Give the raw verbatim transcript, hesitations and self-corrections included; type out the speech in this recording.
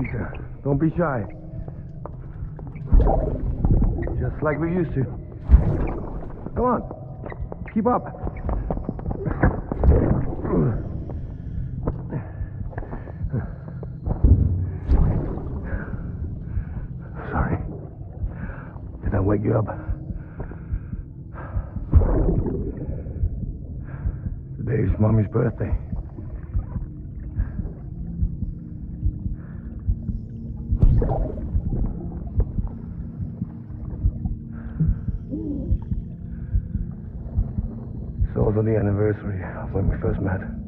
Lisa, don't be shy. Just like we used to. Come on. Keep up. Sorry. Did I wake you up? Today's Mommy's birthday. It's also the anniversary of when we first met.